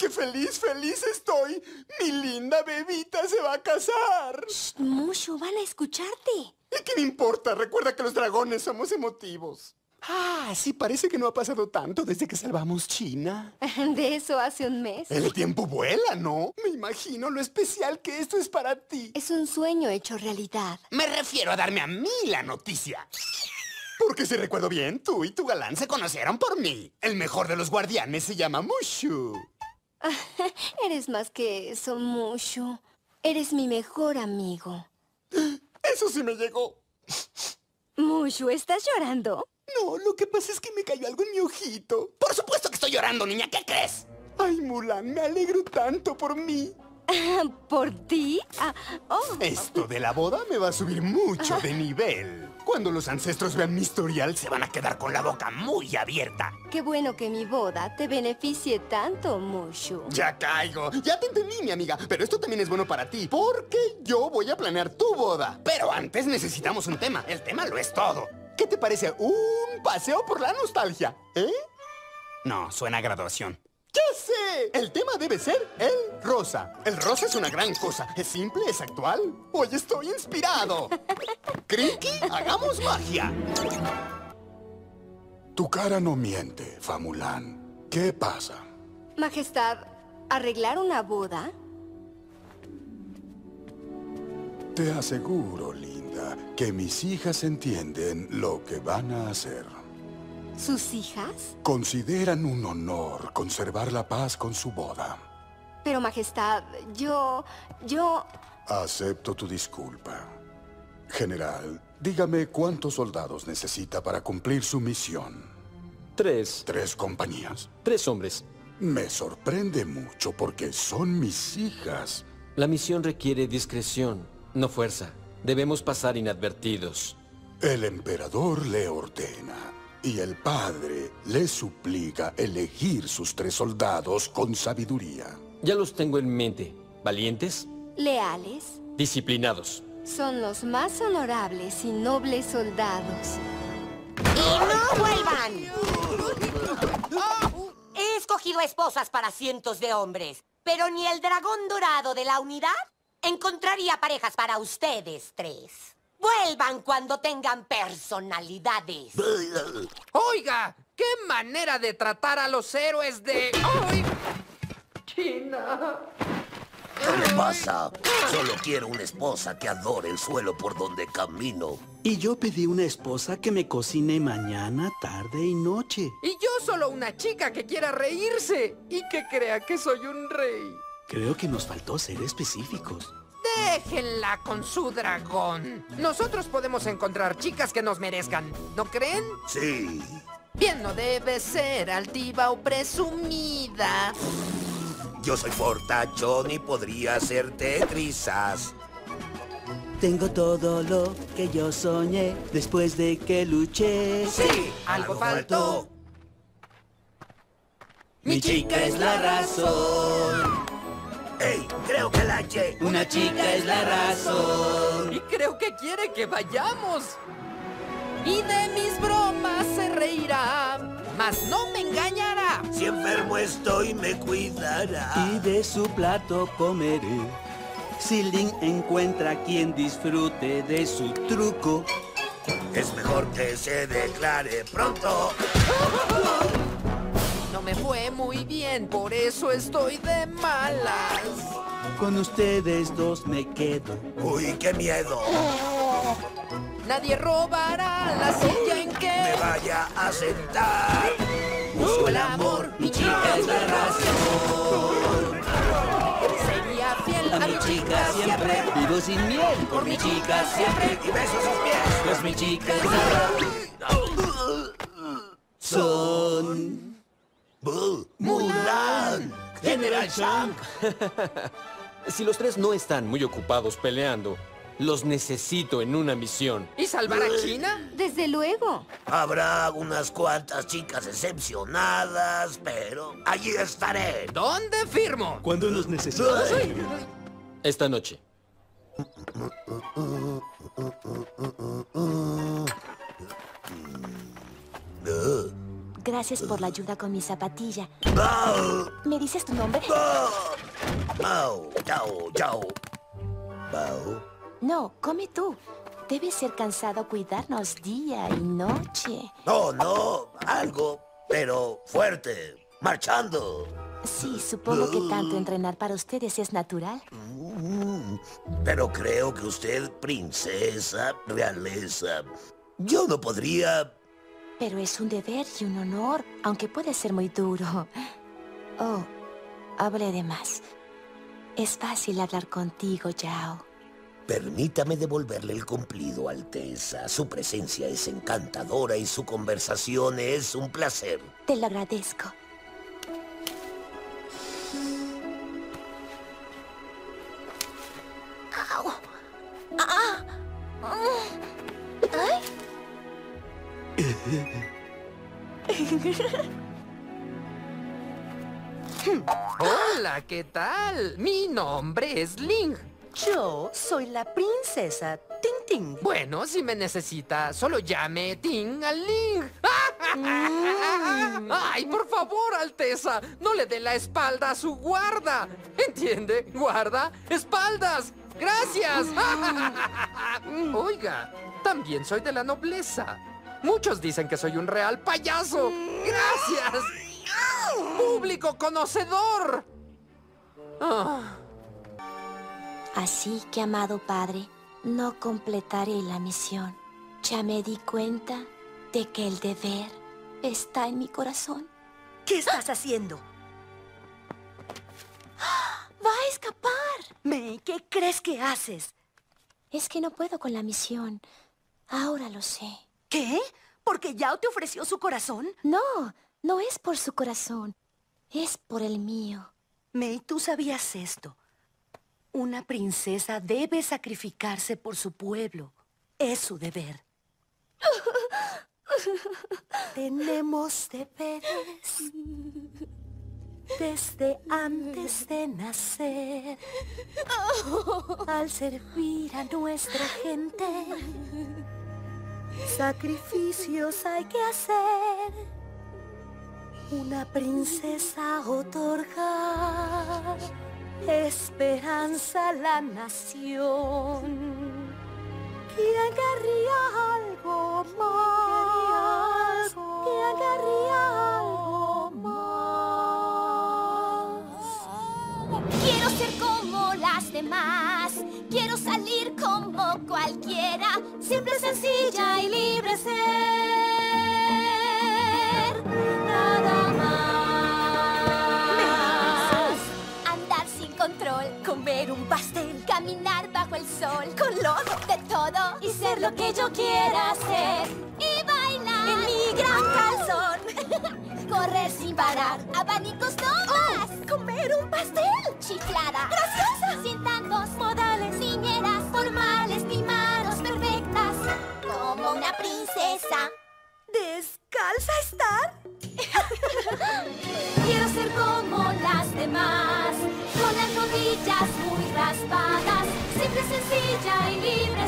qué feliz, feliz estoy! ¡Mi linda bebita se va a casar! Shh, Mushu, van a escucharte. ¿Y qué me importa? Recuerda que los dragones somos emotivos. Ah, sí, parece que no ha pasado tanto desde que salvamos China. De eso hace un mes. El tiempo vuela, ¿no? Me imagino lo especial que esto es para ti. Es un sueño hecho realidad. Me refiero a darme a mí la noticia. Porque si recuerdo bien, tú y tu galán se conocieron por mí. El mejor de los guardianes se llama Mushu. Eres más que eso, Mushu. Eres mi mejor amigo. Eso sí me llegó. Mushu, ¿estás llorando? No, lo que pasa es que me cayó algo en mi ojito. Por supuesto que estoy llorando, niña. ¿Qué crees? Ay, Mulan, me alegro tanto por mí. ¿Por ti? Esto de la boda me va a subir mucho de nivel. Cuando los ancestros vean mi historial, se van a quedar con la boca muy abierta. Qué bueno que mi boda te beneficie tanto, Mushu. Ya caigo. Ya te entendí, mi amiga. Pero esto también es bueno para ti, porque yo voy a planear tu boda. Pero antes necesitamos un tema. El tema lo es todo. ¿Qué te parece un paseo por la nostalgia? ¿Eh? No, suena a graduación. ¡Ya sé! El tema debe ser el rosa. El rosa es una gran cosa. Es simple, es actual. Hoy estoy inspirado. Crinky, hagamos magia. Tu cara no miente, Famulán. ¿Qué pasa? Majestad, ¿arreglar una boda? Te aseguro, linda, que mis hijas entienden lo que van a hacer. ¿Sus hijas? Consideran un honor conservar la paz con su boda. Pero, Majestad, yo... Acepto tu disculpa. General, dígame cuántos soldados necesita para cumplir su misión. 3. 3 compañías. 3 hombres. Me sorprende mucho porque son mis hijas. La misión requiere discreción, no fuerza. Debemos pasar inadvertidos. El emperador le ordena y el padre le suplica elegir sus 3 soldados con sabiduría. Ya los tengo en mente. ¿Valientes? ¿Leales? Disciplinados. Son los más honorables y nobles soldados. ¡Y no vuelvan! He escogido esposas para cientos de hombres, pero ni el dragón dorado de la unidad encontraría parejas para ustedes 3. Vuelvan cuando tengan personalidades. Oiga, qué manera de tratar a los héroes de... ¡Ay! China. ¿Qué le pasa? Solo quiero una esposa que adore el suelo por donde camino. Y yo pedí una esposa que me cocine mañana, tarde y noche. Y yo solo una chica que quiera reírse y que crea que soy un rey. Creo que nos faltó ser específicos. Déjenla con su dragón. Nosotros podemos encontrar chicas que nos merezcan, ¿no creen? Sí. Bien, no debe ser altiva o presumida. Yo soy fortachón y podría hacerte trizas. Tengo todo lo que yo soñé después de que luché. Sí, algo faltó. Mi chica es la razón. ¡Ey! Creo que la hallé. Una chica es la razón. Y creo que quiere que vayamos. Y de mis bromas se reirá, mas no me engañará. Si enfermo estoy, me cuidará. Y de su plato comeré. Si Lin encuentra quien disfrute de su truco, Es mejor que se declare pronto. No me fue muy bien, por eso estoy de malas. con ustedes 2 me quedo. Uy, qué miedo. Nadie robará la silla en que Me vaya a sentar. busco el amor. Mi chica es la razón. Sería fiel A mi chica siempre vivo sin miel. Por mi chica siempre Y beso sus pies. pues mi chica es la razón. ¡Mulan! General Shang. Si los 3 no están muy ocupados peleando, los necesito en una misión. ¿Y salvar a China? Desde luego. Habrá unas cuantas chicas decepcionadas, pero allí estaré. ¿Dónde firmo? Cuando nos necesitas. Esta noche. Gracias por la ayuda con mi zapatilla. ¡Bao! ¿Me dices tu nombre? ¡Bao! ¡Chao, chao! ¿Bao? No, come tú. Debes ser cansado cuidarnos día y noche. No, no, algo, pero fuerte, marchando. Sí, supongo que tanto entrenar para ustedes es natural. Pero creo que usted, princesa, realeza, yo no podría... Pero es un deber y un honor, aunque puede ser muy duro. Oh, hablé de más. Es fácil hablar contigo, Yao. Permítame devolverle el cumplido, Alteza. Su presencia es encantadora y su conversación es un placer. Te lo agradezco. ¡Au! ¡Ah! ¡Ay! Hola, ¿qué tal? Mi nombre es Ling. Yo soy la princesa Ting Ting. Bueno, si me necesita, solo llame Ting al Ling. ¡Ay, por favor, Alteza! No le dé la espalda a su guarda. ¿Entiende? Guarda, espaldas. ¡Gracias! Oiga, también soy de la nobleza. Muchos dicen que soy un real payaso. ¡Gracias! ¡Público conocedor! Ah. Así que, amado padre, no completaré la misión. Ya me di cuenta de que el deber está en mi corazón. ¿Qué estás haciendo? ¡Va a escapar! May, ¿qué crees que haces? Es que no puedo con la misión. Ahora lo sé. ¿Qué? ¿Porque Yao te ofreció su corazón? No, no es por su corazón. Es por el mío. May, tú sabías esto. Una princesa debe sacrificarse por su pueblo. Es su deber. Tenemos deberes desde antes de nacer. Al servir a nuestra gente, sacrificios hay que hacer. Una princesa otorga esperanza a la nación. ¿Quién querría algo más? ¿Quién querría algo más? Quiero ser como las demás. Quiero salir como cualquiera. Siempre sencilla y libre ser. Nada más. Andar sin control. Comer un pastel. Caminar bajo el sol. Con lodo. De todo. Y ser lo que yo quiera ser. Y bailar. En mi gran calzón. Correr sin parar. Abanicos no más. Comer un pastel. Chiflada. Graciosa. Sin tantos modales. Niñeras formales. Ni manos perfectas. Como una princesa. ¿Descalza estar? Quiero ser como las demás. Con las rodillas muy raspadas. Siempre sencilla y libre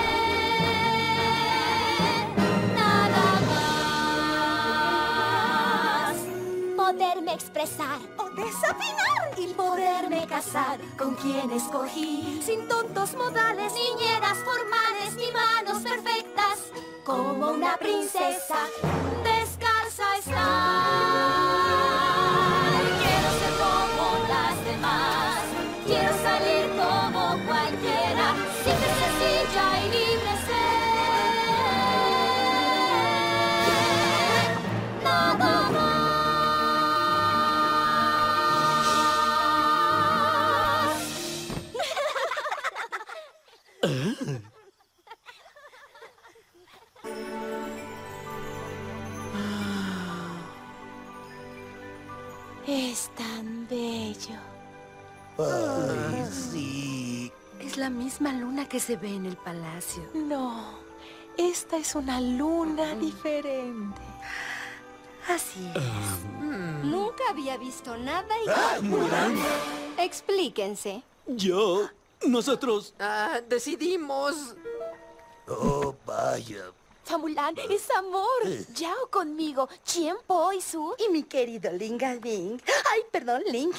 ser. Nada más. Poderme expresar. O desafinar. Y poderme casar con quien escogí. Sin tontos modales. Niñeras formales ni manos perfectas. Como una princesa. Descalza estar. Quiero ser como las demás. Quiero salir como cualquiera. Siempre sencilla y libre ser. Nada más. Es tan bello. Ay, sí. Es la misma luna que se ve en el palacio. No, esta es una luna diferente. Así es. Nunca había visto nada igual. Explíquense. Nosotros... Decidimos... Oh, vaya. importa, Mulan, es amor. Yao conmigo, Chien Po y Su. Y mi querido Ling a Ling. Ay, perdón, Ling.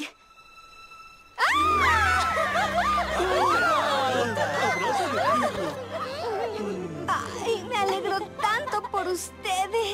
Ay, me alegro tanto por ustedes.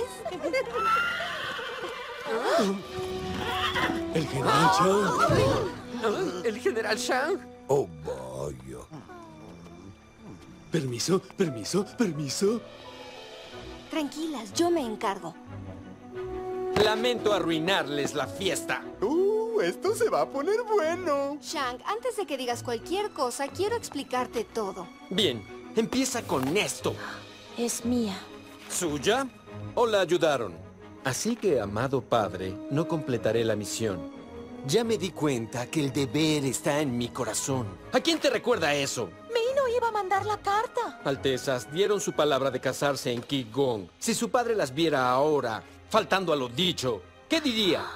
¿El general Shang? ¿El general Shang? Oh, vaya. Permiso, permiso, permiso. Tranquilas, yo me encargo. Lamento arruinarles la fiesta. Esto se va a poner bueno. Shang, antes de que digas cualquier cosa, quiero explicarte todo. Bien, empieza con esto. Es mía. ¿Suya? ¿O la ayudaron? Así que, amado padre, no completaré la misión. Ya me di cuenta que el deber está en mi corazón. ¿A quién te recuerda eso? Mei no iba a mandar la carta. Altezas, dieron su palabra de casarse en Qigong. Si su padre las viera ahora, faltando a lo dicho, ¿qué diría?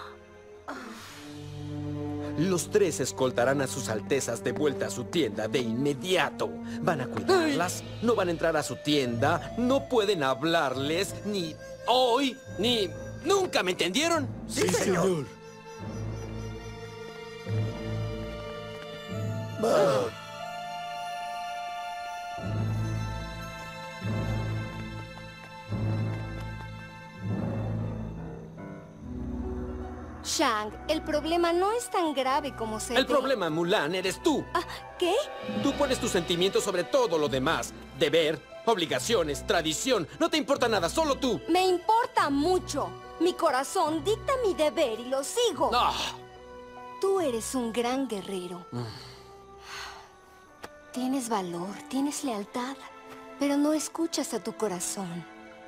Los tres escoltarán a sus altezas de vuelta a su tienda de inmediato. Van a cuidarlas, no van a entrar a su tienda, no pueden hablarles, ni hoy, ni nunca, ¿me entendieron? Sí, señor. Shang, el problema no es tan grave como se El ve. problema, Mulan, eres tú. ¿Qué? Tú pones tus sentimientos sobre todo lo demás. Deber, obligaciones, tradición. No te importa nada, solo tú. Me importa mucho. Mi corazón dicta mi deber y lo sigo. Tú eres un gran guerrero. Tienes valor, tienes lealtad, pero no escuchas a tu corazón.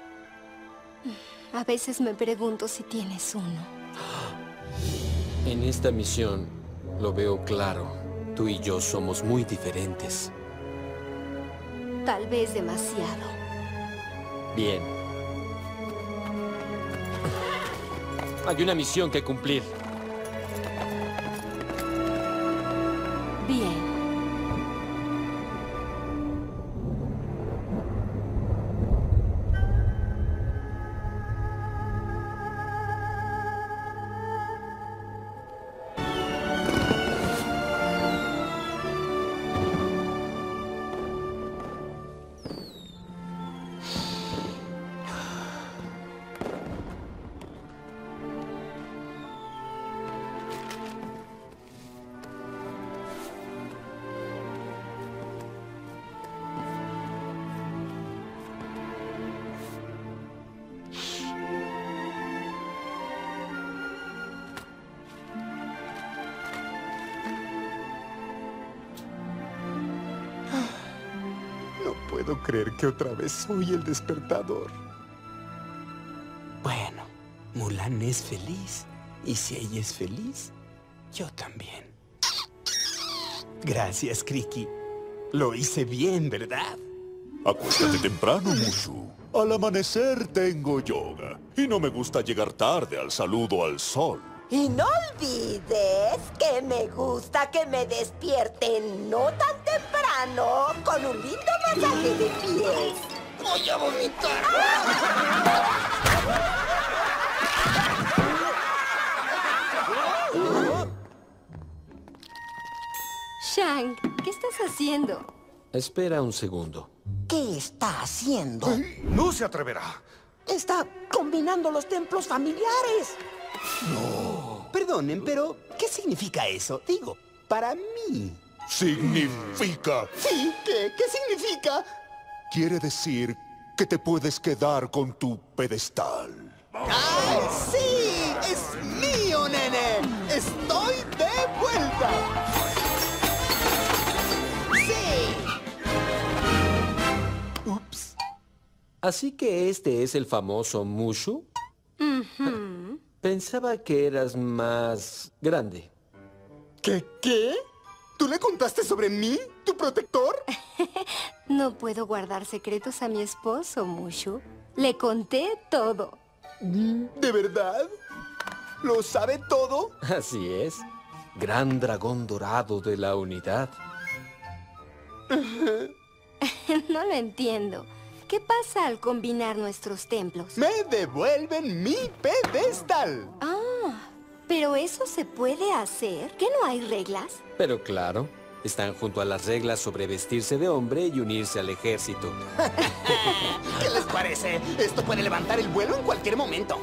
A veces me pregunto si tienes uno. En esta misión, lo veo claro. Tú y yo somos muy diferentes. Tal vez demasiado. Bien. Hay una misión que cumplir. Bien. No puedo creer que otra vez soy el despertador. Bueno, Mulan es feliz. Y si ella es feliz, yo también. Gracias, Kriki. Lo hice bien, ¿verdad? Acuéstate temprano, Mushu. Al amanecer tengo yoga. Y no me gusta llegar tarde al saludo al sol. Y no olvides que me gusta que me despierten no tan temprano con un lindo masaje de pies. ¡Voy a vomitar! Shang, ¿qué estás haciendo? Espera un segundo. ¿Qué está haciendo? No se atreverá. Está combinando los templos familiares. Perdonen, pero ¿qué significa eso? Digo, para mí. Significa... ¿Sí? ¿Qué significa? Quiere decir que te puedes quedar con tu pedestal. ¡Ay, sí! ¡Es mío, nene! ¡Estoy de vuelta! ¡Sí! Ups. Así que este es el famoso Mushu. Pensaba que eras más grande. ¿Qué? ¿Tú le contaste sobre mí, tu protector? No puedo guardar secretos a mi esposo, Mushu. Le conté todo. ¿De verdad? ¿Lo sabe todo? Así es. Gran dragón dorado de la unidad. No lo entiendo. ¿Qué pasa al combinar nuestros templos? Me devuelven mi pedestal. Ah, ¿pero eso se puede hacer? ¿Que no hay reglas? Pero claro, están junto a las reglas sobre vestirse de hombre y unirse al ejército. ¿Qué les parece? Esto puede levantar el vuelo en cualquier momento.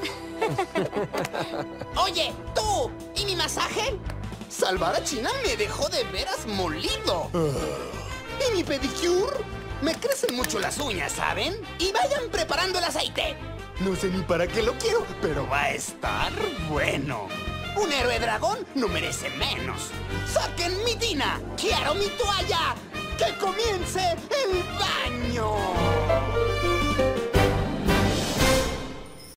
Oye, tú, ¿y mi masaje? Salvar a China me dejó de veras molido. ¿Y mi pedicure? Me crecen mucho las uñas, ¿saben? Y vayan preparando el aceite. No sé ni para qué lo quiero, pero va a estar bueno. Un héroe dragón no merece menos. ¡Saquen mi tina! ¡Quiero mi toalla! ¡Que comience el baño!